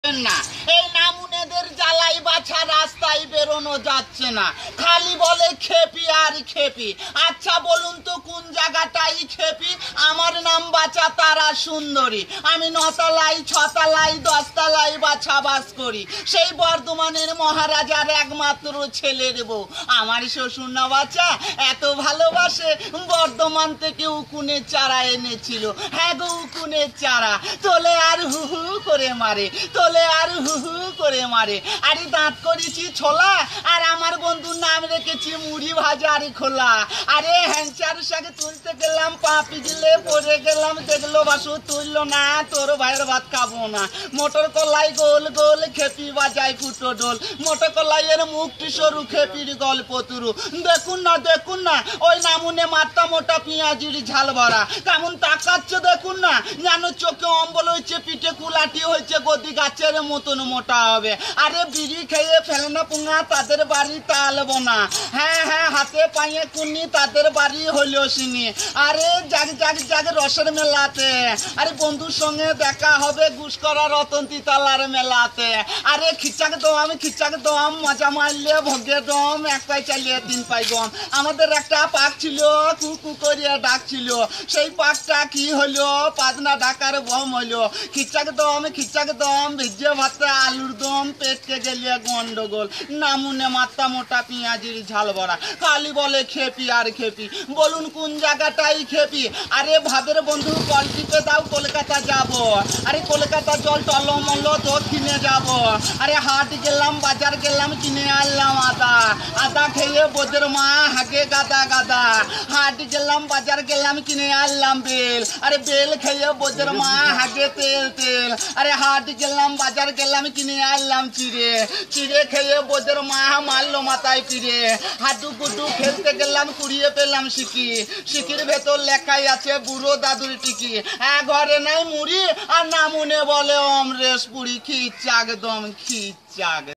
না এই নামুনেদের জ্বালাই বাছা রাস্তায় বেরোনো যাচ্ছে না, খালি বলে খেপি আর খেপি। আচ্ছা বলুন তো কোন জায়গাটাই খেপি? আমার নাম বাছা তারা সুন্দরী, আমি 9 তলায় 6 তলায় 10 তলায় বাছা বাস করি। সেই বর্ধমানের মহারাজার একমাত্র ছেলের বউ। আমার শ্বশুর না বাছা এত ভালোবাসে, বর্ধমান থেকে উকুনের চারা এনেছিল। হ্যাঁ গো উকুনের চারা, তোলে আর হু হু করে মারে, তোলে আর হু হু করে মারে। আরে দাঁত করেছি ছোলা, আর আমার বন্ধুর নাম রেখেছি মুড়ি ভাজা আর খোলা। আরে হ্যাংচার শাকে তুলতে গেলাম, পা পিছলে পড়ে গেলাম, দেখলো বাসু তুললো না, তোর ভাইয়ের ভাত খাবো না। মোটর কলাই গোল গোল খেপি বাজায় ফুটো ডোল, মোটর কলাইয়ের মুখটি সরু খেপির গল্প তুরু। দেখুন না ওই নামুনে মাথা মোটা পেঁয়াজির ঝাল ভরা, কেমন তাকাচ্ছে দেখুন না, যেন চোখে অম্বল হয়েছে, পিঠে কুলাটি হয়েছে, গদি গাছের মতন মোটা হবে। আরে বিড়ি খেয়ে ফেলনা পুঙা তাদের বাড়ি তালবো না, হ্যাঁ হাতে পায়ে কুনি তাদের বাড়ি হইলো সিনি। আরে জাগ রসের মেলাতে, আরে বন্ধুর সঙ্গে দেখা হবে ঘুষকরা রতন্তি তালার মেলাতে। আরে খিচাক দম মজা মারলে ভোগে দম, 1 পাই চালিয়ে 3 পাই গম। আমাদের একটা পাক ছিল, কুকু করিয়া ডাকছিল, সেই পাকটা কি হলো? পাদনা ডাকার বম হলো। খিচাক দম ভিজে ভাতে আলুর দম, পেটকে গেলিয়ে গন্ডগোল। নামুনে মাথা মোটা পেঁয়াজির ঝাল ভরা, খালি বলে খেপি আর খেপি। বলুন কোন জায়গাটাই খেপি? আরে ভাবের বন্ধু কল টিপে দাও, কলকাতা যাব। আরে কলকাতা জল টলমল তো কিনে যাব। আরে হাট গেলাম বাজার গেলাম, কিনে আনলাম আদা খেয়ে বোধের মা হাগে গাদা। হাট গেলাম বাজার গেলাম, কিনে আনলাম বেল। আরে বেল খেয়ে বোধের মা হাগে তেল। আরে হাট গেলাম বাজার গেলাম, কিনে আনলাম চিড়ে খেয়ে বোধের মা মারলো মাথায় পিড়ে। হাডু গুডু খেলতে গেলাম, কুড়িয়ে পেলাম শিকির ভেতর লেখাই আছে বুড়ো দাদুর টিকি। ঘরে নাই মুড়ি আর নামুনে বলে অমরেশ পুরি, খিচাক দম খিচাক।